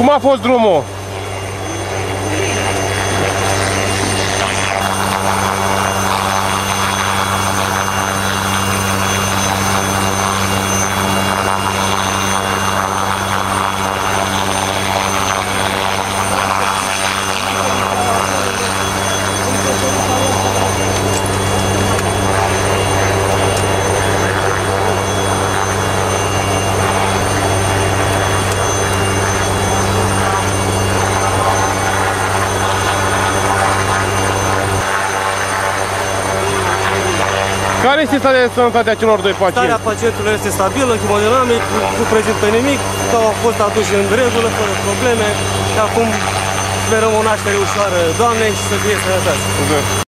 Cum a fost drumul? Care este starea de sănătate a celor doi pacienți? Starea pacientului este stabilă, hemodinamic, nu prezintă nimic, au fost aduși în regulă, fără probleme. Acum sperăm o naștere ușoară Doamnei și să fie sănătoși.